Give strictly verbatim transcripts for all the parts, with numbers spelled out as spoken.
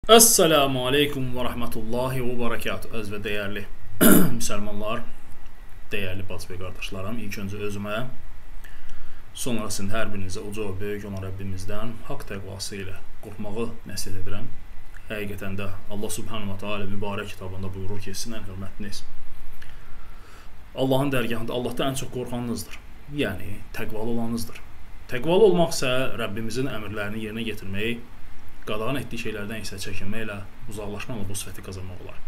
Esselamu Aleyküm və Rəhmətullahi və Barakatuhu. Əziz və dəyərli müsəlmanlar, dəyərli bacı və qardaşlarım, ilk öncə özümə, sonrasında hər birinizə uca və böyük olan Rəbbimizdən haqq təqvası ilə qorxmağı nəsihət edirəm. Həqiqətən də Allah Subhanahu wa Ta'ala mübarək kitabında buyurur ki, sizin ən hörmətiniz Allahın dərgahında Allahdan ən çox qorxanınızdır. Yəni, təqvalı olanınızdır. Təqvalı olmaq isə Rəbbimizin əmrlərini yerinə yetirməyi, qadağan etdiyi şeylərdən isə çəkinməklə, uzaqlaşmaqla bu sifəti qazanmaq olar.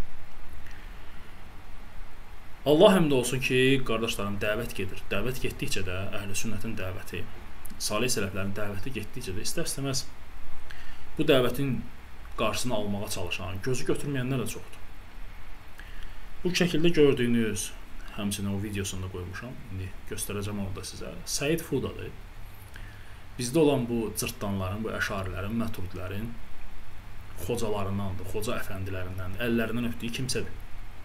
Allah həmd olsun ki, qardaşlarım dəvət gedir. Dəvət getdikcə də əhl-i sünnətin dəvəti, salih sələflərin dəvəti getdikcə də istər-istəməz bu dəvətin qarşısını almağa çalışan, gözü götürməyənlər də çoxdur. Bu şəkildə gördüyünüz, həmçinin o videosunu qoymuşam, indi göstərəcəm onu da sizə. Səid Fudadır. Bizdə olan bu cırtdanların, bu əşarilərin, məturidilərin xocalarındandır, xoca əfəndilərindən, əllərindən öpdüyü kimsədir.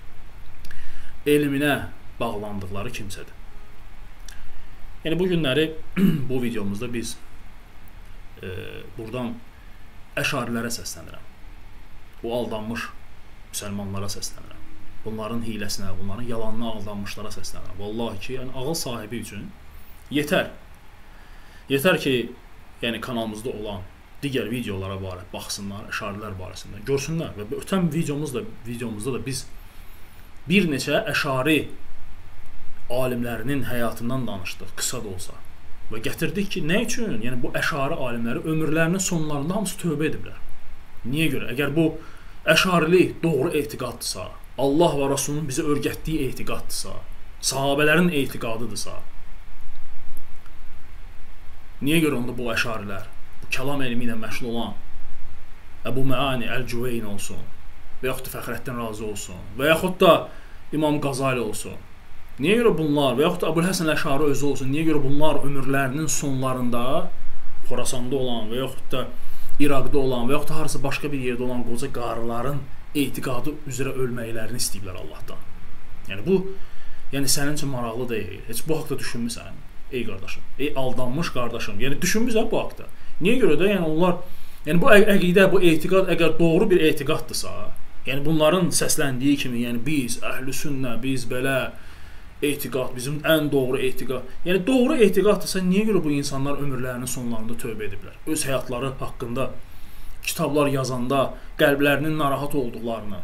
Elminə bağlandıqları kimsədir. Yəni, bu günləri bu videomuzda biz e, buradan əşarilərə səslənirəm. Bu aldanmış müsəlmanlara səslənirəm. Bunların hiləsinə, bunların yalanına aldanmışlara səslənirəm. Vallahi ki, yəni, ağıl sahibi üçün yetər. Yetər ki, yəni kanalımızda olan digər videolara barə baxsınlar, əşarilər barəsində görsünlər və ötən videomuzda, videomuzda da biz bir neçə əşari alimlərinin həyatından danışdıq, qısa da olsa. Və gətirdik ki, nə üçün? Yəni bu əşari alimləri ömürlərinin sonlarında hamısı tövbə ediblər. Niyə görə? Əgər bu əşarilik doğru etiqaddırsa, Allah və Rasulunun bizə öyrətdiyi etiqaddırsa, sahabələrin etiqadıdırsa, niyə görə onda bu əşarilər, bu kəlam elmi ilə məşğul olan Əbu Məani Əl-Cüveyn olsun, və yaxud da Fəxrəddin Razi olsun, və yaxud da İmam Qazali olsun, niyə görə bunlar, və yaxud da Əbu'l-Həsən Əşari özü olsun, niyə görə bunlar ömürlərinin sonlarında Xorasanda olan, və yaxud da İraqda olan, və yaxud da harasa başqa bir yerdə olan qoca qarıların etiqadı üzrə ölməklərini istəyiblər Allahdan. Yəni bu, yəni sənin üçün maraqlı deyil, heç bu haqda düşünmüsən. Ey qardaşım, ey aldanmış qardaşım, yəni düşünmüsən bu haqda. Niyə görə də, yəni onlar, yəni bu əqidə, bu etiqad əgər doğru bir etiqaddırsa, yəni bunların səsləndiyi kimi, yəni biz, əhl-i sünnə, biz belə etiqad, bizim ən doğru etiqad, yəni doğru etiqaddırsa, niyə görə bu insanlar ömürlərinin sonlarında tövbə ediblər? Öz həyatları haqqında kitablar yazanda qəlblərinin narahat olduqlarını,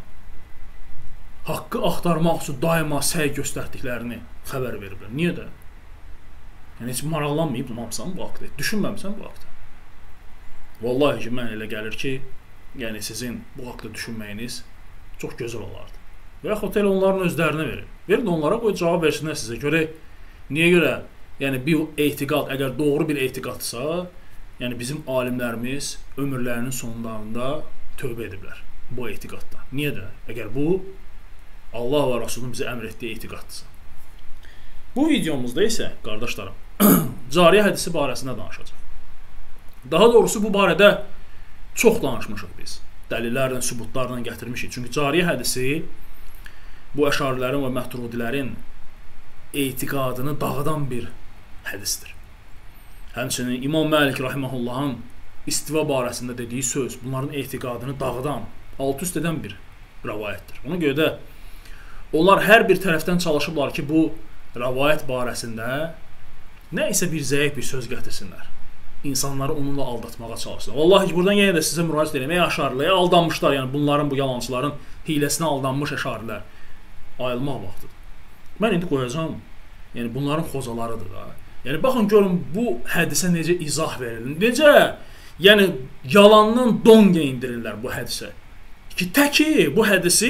haqqı axtarmaq üçün daima səy göstərdiklərini xəbər veriblər. Niyə də? Yəni, heç maraqlanmayıb hamısan bu haqda, düşünməmsən bu haqda. Vallahi ki, mən elə gəlir ki, yəni sizin bu haqda düşünməyiniz çox gözəl olardı. Və yaxud elə onların özlərinə verin. Verin onlara, qoy cavab versinlər sizə görə. Niyə görə? Yəni, bir etiqad, əgər doğru bir etiqaddırsa, yəni bizim alimlərimiz ömürlərinin sonlarında tövbə ediblər bu etiqadda. Niyə də? Əgər bu, Allah və Rasulun bizə əmr etdiyi etiqaddırsa. Bu videomuzda isə, qardaşlarım, cariyə hədisi barəsində danışacaq. Daha doğrusu bu barədə çox danışmışıq biz. Dəlillərlə, sübutlarla gətirmişik. Çünki cariyə hədisi bu əşarilərin və mətrudilərin etiqadını dağıdan bir hədisdir. Həmçinin İmam Məlik Rahiməhullahın istiva barəsində dediyi söz bunların etiqadını dağıdan, alt-üst edən bir rəvayətdir. Ona görə də onlar hər bir tərəfdən çalışıblar ki, bu rəvayət barəsində nə isə bir zəif bir söz gətirsinlər. İnsanları onunla aldatmağa çalışsınlar. Vallahi ki, buradan yenə də sizə müraciət edirəm. Ey əşarilərə aldanmışlar, yəni bunların, bu yalançıların hiləsinə aldanmış əşarilər. Ayılmaq vaxtıdır. Mən indi qoyacağım, yəni bunların xocalarıdır da. Yəni baxın, görün bu hədisə necə izah verilir. Necə, yəni yalandan don geyindirirlər bu hədisə. Ki, təki bu hədisi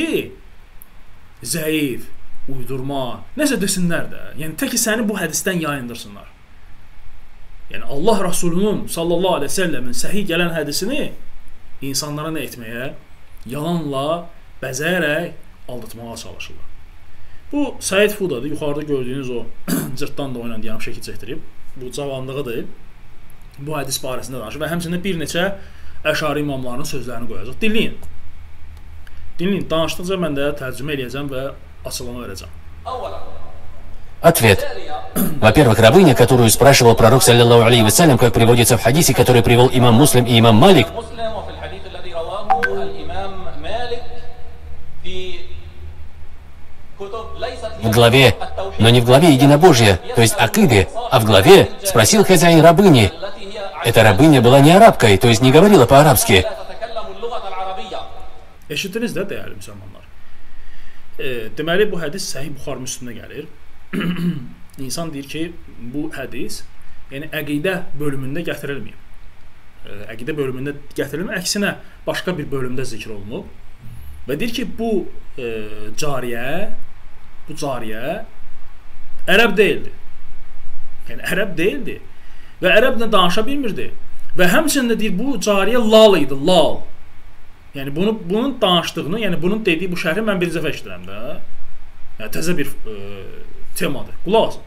zəif, uydurma, nəsə desinlər də. Yəni, təki səni bu hədisdən yayındırsınlar. Yəni, Allah Rasulunun sallallahu aleyhi ve sellemin səhih gələn hədisini insanlara nə etməyə? Yalanla, bəzəyərək aldatmağa çalışırlar. Bu, Səid Fudadır. Yuxarıda gördüyünüz o cırtdan da oynandiyam şəkil çəkdirib. Bu, cavandığıdır. Bu hədis barəsində danışır və həmçində bir neçə əşari imamlarının sözlərini qoyacaq. Dinləyin. Dinləyin. Danışdıqca mən də tərcümə eləyəcəm və açıqlama verəcəm. Ответ. Во-первых, рабыня, которую спрашивал пророк, саллиллаху алейхи вассалям, как приводится в хадисе, который привел имам Муслим и имам Малик, В главе, но не в главе единобожия, то есть акиды, а в главе спросил хозяин рабыни. Эта рабыня была не арабкой, то есть не говорила по-арабски. Eşitdiniz də dəyərli müsəlmanlar. E, deməli bu hədis Səhih Buxari Müslimdə gəlir. İnsan deyir ki, bu hədis yəni əqidə bölümündə gətirilməyib. E, əqidə bölümündə gətirilməyib, əksinə başqa bir bölümdə zikr olunub. Və deyir ki, bu e, cariyə, bu cariyə ərəb deyildi. Yəni ərəb deyildi və ərəblə danışa bilmirdi. Və həmçinin də deyir bu cariyə lal idi, lal. Yəni bunu bunun danışdığını, yəni bunun dediyi bu şərhi mən birinci dəfə eşidirəm də. Yəni təzə bir e, temadır. Qulaq asın.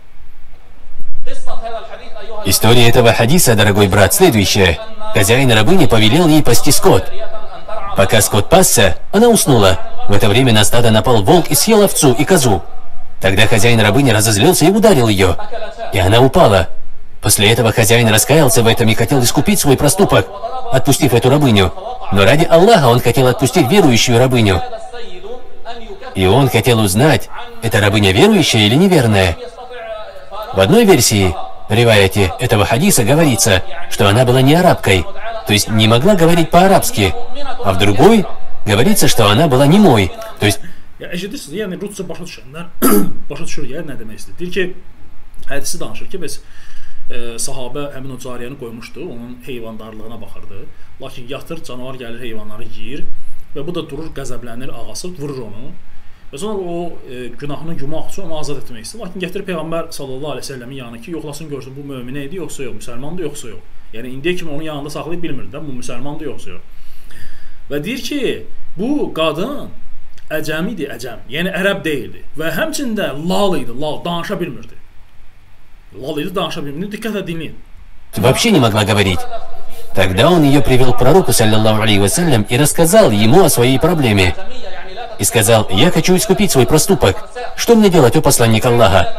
История этого хадиса, дорогой брат, следующая. Хозяин рабыни повелел ей пасти скот. Пока скот пасся, она уснула. В это время на стадо напал волк и съел овцу и козу. Тогда хозяин рабыни разозлился и ударил ее. И она упала. После этого хозяин раскаялся в этом и хотел искупить свой проступок, отпустив эту рабыню. Но ради Аллаха он хотел отпустить верующую рабыню. И он хотел узнать, это рабыня верующая или неверная. В одной версии, риваяте этого хадиса, говорится, что она была не арабкой, то есть не могла говорить по-арабски. А в другой говорится, что она была немой, то есть... Ya eşidirsiniz, yəni Rusca başa düşənlər başa düşür ya nə demək istəyir. Deyir ki, hədisi danışır ki, bəs e, sahabə həmin o cariyəni qoymuşdu, onun heyvandarlığına baxırdı. Lakin yatır, canavar gəlir, heyvanları yeyir və bu da durur, qəzəblənir, ağası vurur onu. Və sonra o e, günahını yumaq üçün onu azad etmək istəyir. Lakin gətirir Peyğəmbər sallallahu əleyhi və səlləmin yanına ki, yoxlasın görsün bu möminə idi yoxsa yox, müsəlmandır yoxsa yox. Yəni indiyə kimi onun yanında saxlayıb bilmirdi də bu müsəlmandır yoxsa yox. Və deyir ki, bu qadın əcəm idi, əcəm. Yəni ərəb deyildi və həmçində lal idi, lal, danışa bilmirdi. Lal idi, danışa bilmirdi. Diqqətlə dinləyin. Вообще не могла говорить. Тогда он ее привел к пророку, саллиллаху алейхи вассалям, и рассказал ему о своей проблеме. И сказал: я хочу искупить свой проступок. Что мне делать, о посланник Аллаха?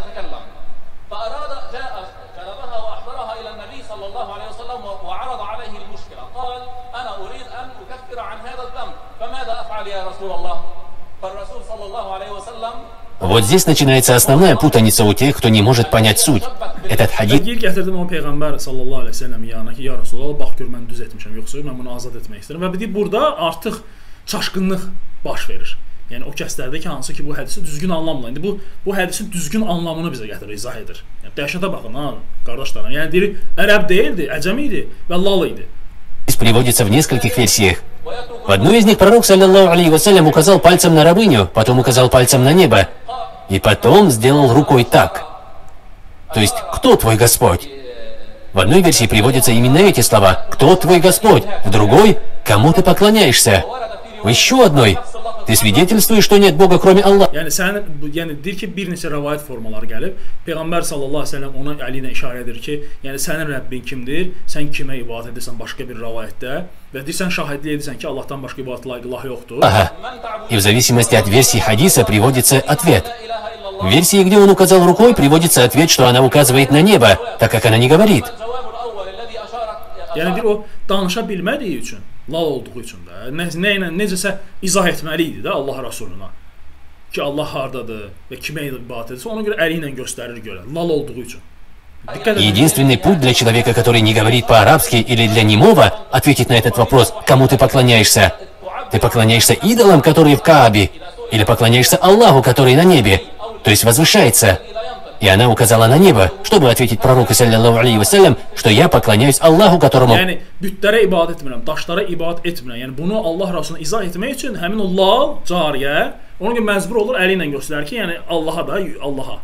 Вот здесь начинается основная путаница у тех, кто не может понять суть. Этот хадис... Deyir gətirdim o Peyğəmbər sallallahu əleyhi və səlləm yanına ki, ya Rasulullah, bax gör mən düz etmişəm, yoxsa mən bunu azad etmək istəyirəm. Və deyir burada artıq çaşqınlıq baş verir. Yəni o kəslərdə ki, hansı ki bu hədisi düzgün anlamla. İndi bu bu hədisin düzgün anlamını bizə gətirir, izah edir. Yəni dəhşətə baxın ha, qardaşlarım. Yəni deyir ərəb deyildi, əcəmi idi və lal idi. Приводится в нескольких версиях. В одной из них пророк, саллиллаху алейхи вассалям, указал пальцем на рабыню, потом указал пальцем на небо, и потом сделал рукой так. То есть, кто твой Господь? В одной версии приводятся именно эти слова: «Кто твой Господь?», в другой: «Кому ты поклоняешься?». В еще одной: «Ты свидетельствуешь, что нет Бога, кроме Аллаха». Yəni sən, yəni deyir ki, bir neçə rivayət formaları gəlib. Peyğəmbər sallallahu əleyhi və səlləm ona əli ilə işarə edir ki, yəni sənin Rəbbin kimdir? Sən kimə ibadət edirsən başqa bir rivayətdə? Və deyir sən şahidlik edirsən ki, Allahdan başqa ibadət layiq ilah yoxdur. Ага. И в зависимости от версии хадиса приводится ответ. В версии, где он указал рукой, приводится ответ, что она указывает на небо, так как она не говорит. Yəni deyir o danışa bilmədiyi üçün, lal olduğu üçün də, nə, nə ilə necəsə izah etməli idi də Allah Rasuluna. Ki Allah hardadır və kimə ibadət edirsə, ona görə əli ilə göstərir görə, lal olduğu üçün. Единственный путь для человека, который не говорит по-арабски, или для немого, ответить на этот вопрос: кому ты поклоняешься? Ты поклоняешься идолам, которые в Каабе, или поклоняешься Аллаху, который на небе, то есть возвышается? И она указала на небо, чтобы ответить пророку, саллиллаху алейхи вассалям, что я поклоняюсь Аллаху, которому... Yəni, bütlərə ibadət etmirəm, daşlara ibadət etmirəm. Yəni, bunu Allah Rasuluna izah etmək üçün həmin o lal, cariyə, ona görə məcbur olur, əli ilə göstərir ki, yəni Allaha da, Allaha.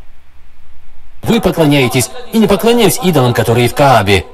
Вы поклоняетесь, и не поклоняюсь идолам, которые в Каабе.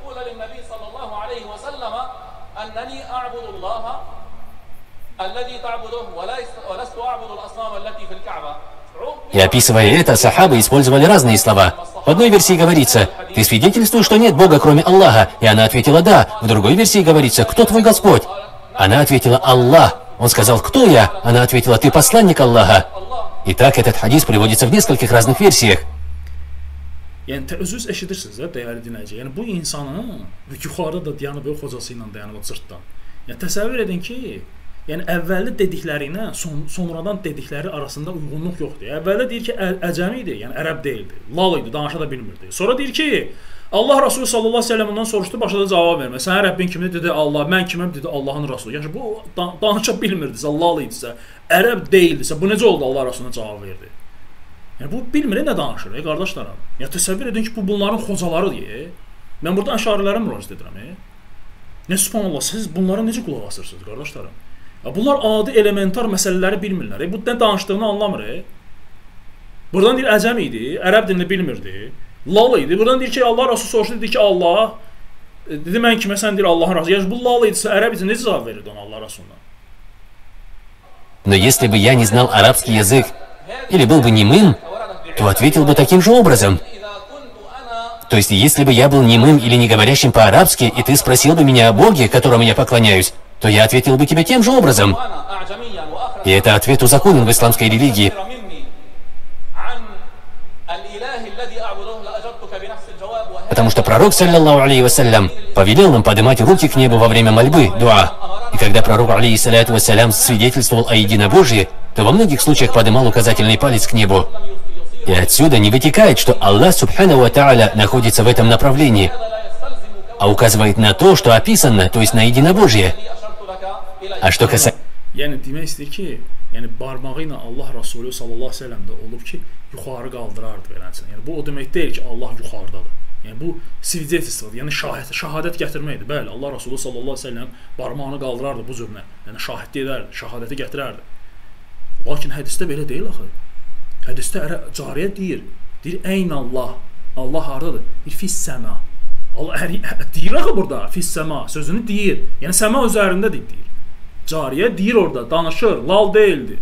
И описывая это, сахабы использовали разные слова. В одной версии говорится: «Ты свидетельствуешь, что нет Бога, кроме Аллаха?» И она ответила: «Да». В другой версии говорится: «Кто твой Господь?» Она ответила: «Аллах». Он сказал: «Кто я?» Она ответила: «Ты посланник Аллаха». Итак, этот хадис приводится в нескольких разных версиях. Yəni özünüz eşidirsiniz də, dəyərli dinləyici. Yəni bu insanın yuxarıda da dayanıb o xocası ilə dayanıb o cırtdan. Yəni təsəvvür edin ki, Yəni əvvəldə dedikləri ilə son, sonradan dedikləri arasında uyğunluq yoxdur. Əvvəldə deyir ki, ə, əcəmi idi, yəni ərəb deyildi, lal idi, danışa da bilmirdi. Sonra deyir ki, Allah Rasulü sallallahu əleyhi və səlləm ondan soruşdu, başladı cavab verməyə. Sənin Rəbbin kimdir? Dedi Allah. Mən kiməm? Dedi Allahın Rasulü. Yəni bu danışa bilmirdisə, lal idisə, ərəb deyildisə, bu necə oldu Allah Rasuluna cavab verdi? Yəni bu bilmir nə danışır, ey qardaşlarım. Ya təsəvvür edin ki, bu bunların xocalarıdır. Mən burada əşarilərə müraciət edirəm. Nə subhanallah, siz bunlara necə qulaq asırsınız, qardaşlarım? Ya bunlar adi elementar məsələləri bilmirlər. E, bu nə danışdığını anlamır. E. Buradan deyir əcəm idi, ərəb dilini bilmirdi. Lal idi. Buradan deyir ki, Allah Rasulü soruşdu, dedi ki, Allah dedi mən kimə, sən deyir Allahın Rasulü. Yəni bu lal idisə, ərəb idi, necə cavab verirdi ona Allah Rasuluna? Но если бы я не знал арабский язык или был бы немым, то ответил бы таким же образом. То есть, если бы я был немым или не говорящим по-арабски, и ты спросил бы меня о Боге, которому я поклоняюсь, то я ответил бы тебе тем же образом. И это ответ узаконен в исламской религии. Потому что пророк, саллаллаху алейхи вассалям, повелел нам поднимать руки к небу во время мольбы, дуа. И когда пророк, алейхи саляту вассалям, свидетельствовал о единобожии, то во многих случаях поднимал указательный палец к небу. И отсюда не вытекает, что Аллах, субханаху ва тааля, находится в этом направлении, а указывает на то, что описано, то есть на единобожие. А что касается... Yəni demək istəyir ki, yəni barmağı ilə Allah Rasulü sallallahu əleyhi və səlləm də olub ki, yuxarı qaldırardı verənsin. Yəni bu o demək deyil ki, Allah yuxarıdadır. Yəni bu svидетельствоdur, yəni şahid, şahadət gətirməkdir. Bəli, Allah Rasulü sallallahu əleyhi və səlləm barmağını qaldırardı bu cürlə. Yəni şahidlik edərdi, şahadəti gətirərdi. Lakin hədisdə belə deyil axı. Hədisdə ərə cariyə deyir, deyir əyn Allah, Allah hardadır? Bir fis səma. Allah əri, deyir axı burada, fis səma sözünü deyir. Yəni səma üzərindədir deyir. Cariyə deyir orada, danışır, lal deyildi.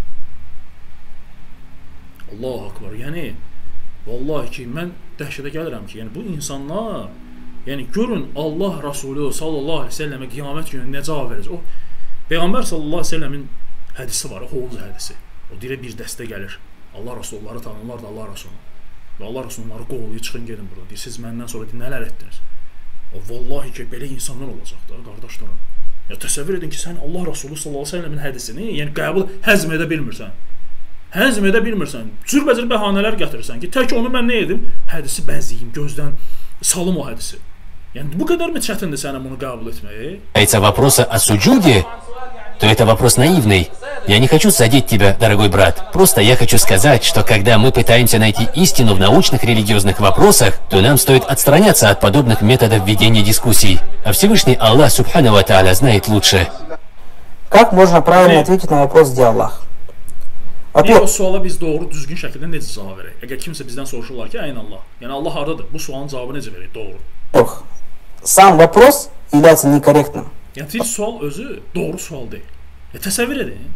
Allahu akbar. Yəni vallahi ki, mən dəhşətə gəlirəm ki, yəni bu insanlar, yəni görün Allah Rasulü sallallahu əleyhi və səlləmə qiyamət günü nə cavab verəcək? O Peyğəmbər sallallahu əleyhi və səlləmin hədisi var, Hovuz hədisi. O deyir bir dəstə gəlir. Allah Rasulları tanırlar da Allah Rasulunu. Və Allah Rasulları qovlayıb çıxın gedin buradan. Deyir siz məndən sonra deyir, nələr etdiniz? O vallahi ki, belə insanlar olacaq da, qardaşlarım. Ya təsəvvür edin ki, sən Allah Rasulü sallallahu əleyhi və səlləmin hədisini, yəni qəbul həzm edə bilmirsən. Həzm edə bilmirsən. Cürbəcür bəhanələr gətirirsən ki, tək onu mən nə edim? Hədisi bəziyim, gözdən salım o hədisi. Yəni bu qədər mi çətindir sənə bunu qəbul etməyi? Касается вопроса о суджуде, то это вопрос наивный. Я не хочу задеть тебя, дорогой брат. Просто я хочу сказать, что когда мы пытаемся найти истину в научных религиозных вопросах, то нам стоит отстраняться от подобных методов ведения дискуссий. А Всевышний Аллах, субханаху ва тааля, знает лучше. Как можно правильно ответить на вопрос «Где Аллах»? Deyir, o suala biz doğru, düzgün şəkildə necə cavab verək? Əgər kimsə bizdən soruşurlar ki, əyn Allah, yəni Allah hardadır? Bu sualın cavabı necə verək? Doğru. Сам вопрос является некорректным. Yəni, sual özü doğru sual deyil. E, təsəvvür edin.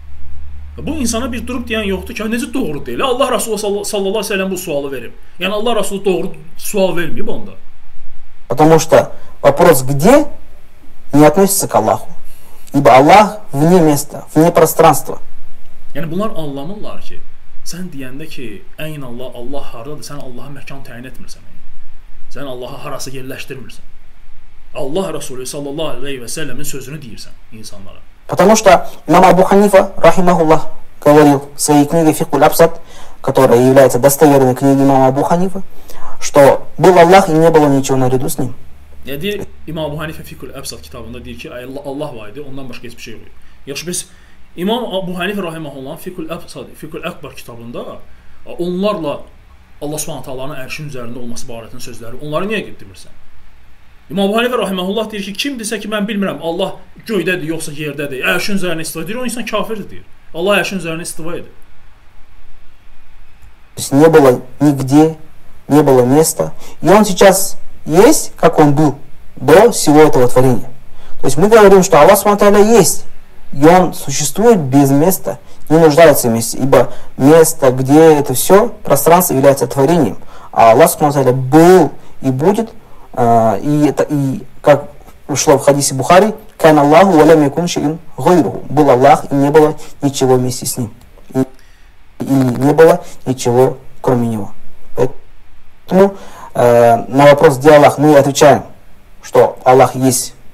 Bu insana bir durub deyən yoxdur ki, necə doğru deyil? Allah Rasulü sallallahu əleyhi və səlləm bu sualı verib. Yəni, Allah Rasulü doğru sual verməyib onda. Потому что вопрос «где» не относится к Аллаху. Ибо Аллах вне места, вне пространства. Yəni, bunlar anlamırlar ki, sən deyəndə ki, əyn Allah, Allah hardadır, sən Allaha məkan təyin etmirsən. Sən Allaha harası yerləşdirmirsən. Allah Rasulü sallallahu əleyhi və səlləmin sözünü deyirsən insanlara. Потому что имам Абу Ханифа, рахимахуллах, говорил в своей книге «Фикуль Абсад», которая является достоверной книгой имама Абу Ханифа, что был Аллах и не было ничего наряду с ним. Yəni, deyir, İmam Abu Hanifə Fikul Əbsad kitabında deyir ki, Allah var idi, ondan başqa heç bir şey yox. Yaxşı, biz İmam Abu Hanifə rahimehullah Fikul Əbsad, Fikul Əkbar kitabında onlarla Allah Subhanahu taalanın ərşin üzərində olması barəsində sözləri, onları niyə gətirmirsən? İmam Abu Hanifə rahimehullah deyir ki, kim desə ki, mən bilmirəm, Allah göydədir, yoxsa yerdədir, ərşin üzərində istiva edir, o insan kafirdir deyir. Allah ərşin üzərində istiva edir. То есть не было нигде, не было места, и он сейчас есть, как он был до всего этого творения. То есть мы говорим, что Аллах Субхану ва Тааля есть, и он существует без места, не нуждается в месте, ибо место, где это все, пространство является творением. А Аллах Субхану ва Тааля был и будет, и, это, и как пришло в хадисе Бухари, «Кан Аллаху ва лям якун шай'ун гайруху». Был Аллах, и не было ничего вместе с ним. И, и не было ничего кроме него. Поэтому э, на вопрос «Где Аллах?» мы отвечаем, что Аллах есть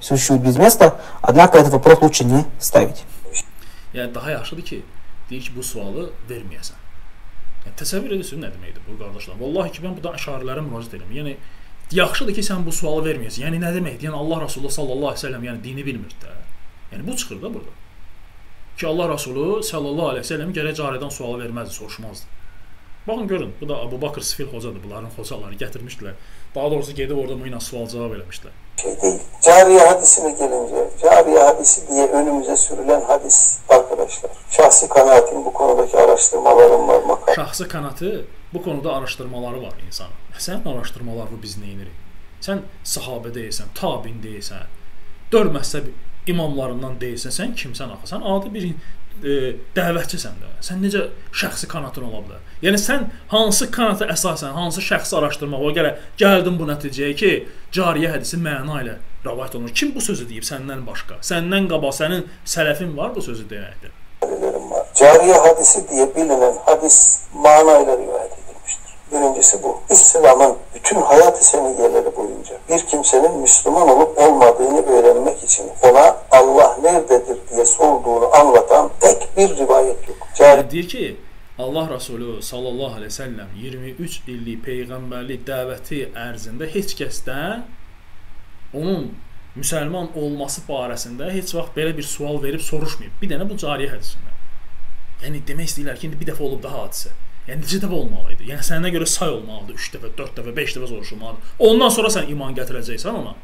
существует без места, однако этот вопрос лучше не ставить. Yəni daha yaxşıdır ki, deyir ki, bu sualı verməyəsən. Yəni təsəvvür edirsiniz nə deməkdir bu qardaşlar? Vallahi ki, mən bu da əşarilərə müraciət edirəm. Yəni yaxşıdır ki, sən bu sualı verməyəsən. Yəni nə deməkdir? Yəni Allah Rəsulü sallallahu əleyhi və səlləm yəni dini bilmir də. Yəni bu çıxır da burada. Ki Allah Rəsulü sallallahu əleyhi və səlləm gərək cariyədən sual verməzdi, soruşmazdı. Baxın görün, bu da Əbu Bakır Sifil xocadır, bunların xocaları gətirmişdilər. Daha doğrusu gedib orada bu ilə sual cavab eləmişdilər. Şey değil, cariye hadisine gelince, cariye hadisi diye önümüze sürülen hadis arkadaşlar. Şahsi kanaatim bu konudaki araştırmalarım var. Makar. Şahsi kanatı bu konuda araştırmaları var insanın. Sənin araşdırmalarını biz neyinirik? Sən sahabə deyilsən, tabin deyilsən, dörd məzhəb imamlarından deyilsən, sən kimsən axı? Sən adi bir e, dəvətçisən də. Sən necə şəxsi kanatın ola bilər? Yəni sən hansı kanata əsasən, hansı şəxsi araşdırmağa gələ gəldin bu nəticəyə ki, cariyə hədisi məna ilə rivayet olunur. Kim bu sözü deyib səndən başqa? Səndən qabaq sənin sələfin var bu sözü deməkdir. Var. Cariye hadisi diye bilinen hadis manayla rivayet edilmiştir. Birincisi bu. İslam'ın bütün hayat-ı seniyyeleri boyunca bir kimsenin Müslüman olup olmadığını öğrenmek için ona Allah nerededir diye sorduğunu anlatan tek bir rivayet yok. Cari... Deyir ki, Allah Rasulü sallallahu aleyhi ve sellem iyirmi üç illik peyğəmbərlik dəvəti ərzində heç kəsdən onun müsəlman olması barəsində heç vaxt belə bir sual verib soruşmayıb. Bir dənə bu cariyə hədisində. Yəni demək istəyirlər ki, indi bir dəfə olub daha hadisə. Yəni necə dəfə olmalıydı? Yəni səninə görə say olmalıdır, üç dəfə, dörd dəfə, beş dəfə soruşulmalıdır. Ondan sonra sən iman gətirəcəksən ona.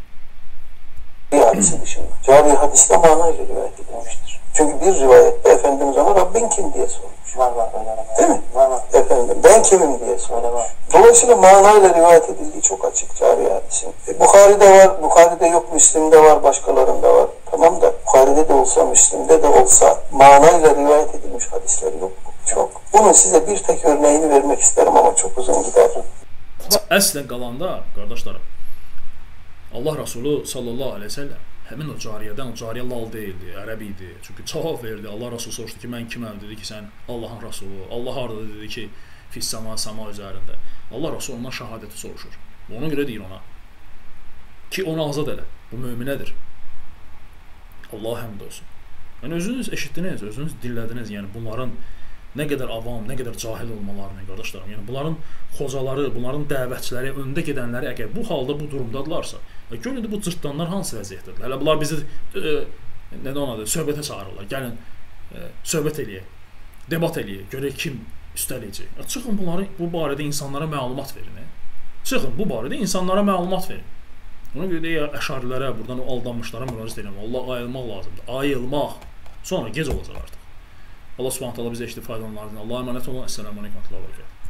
Hadisi dışında. Cariye hadiste manayla rivayet edilmiştir. Çünkü bir rivayette Efendimiz ona Rabbin kim diye sormuş. Var var öyle var. Değil mi? Var var. Efendim ben kimim diye sormuş. Dolayısıyla manayla rivayet edildiği çok açık cariye hadisin. E, Bukhari'de var, Bukhari'de yok, Müslim'de var, başkalarında var. Tamam da Bukhari'de de olsa, Müslim'de de olsa manayla rivayet edilmiş hadisleri yok. Çok. Bunun size bir tek örneğini vermek isterim ama çok uzun gider. Əslən qalanda, qardaşlarım, Allah Rasulü sallallahu aleyhi ve sellem həmin o cariyədən, o cariyə lal deyildi, ərəb idi. Çünki cavab verdi. Allah Rasulü soruşdu ki, mən kiməm? Dedi ki, sən Allahın Rasulü. Allah harada dedi ki, fissama, sama üzərində. Allah Rasulü ondan şəhadəti soruşur. Ona görə deyir ona ki, onu azad elə. Bu möminədir. Allah həmd olsun. Yəni özünüz eşitdiniz, özünüz dillədiniz. Yəni bunların nə qədər avam, nə qədər cahil olmalarını, qardaşlarım. Yəni bunların xocaları, bunların dəvətçiləri, öndə gedənləri əgər bu halda, bu durumdadırlarsa, görün indi bu cırtdanlar hansı vəziyyətdədir? Hələ bunlar bizi e, nədə onadır, söhbətə çağırırlar. Gəlin, e, söhbət eləyək, debat eləyək, görək kim üstələyəcək. E, çıxın bunları, bu barədə insanlara məlumat verin. E. Çıxın, bu barədə insanlara məlumat verin. Ona görə də əşarilərə, buradan o aldanmışlara müraciət edirəm. Allah ayılmaq lazımdır. Ayılmaq. Sonra gec olacaq artıq. Allah Subhanahu taala bizə eşitib faydalanlardan. Allah'a emanet olun. Esselamu aleyküm və rəhmətullah və bərəkətuh.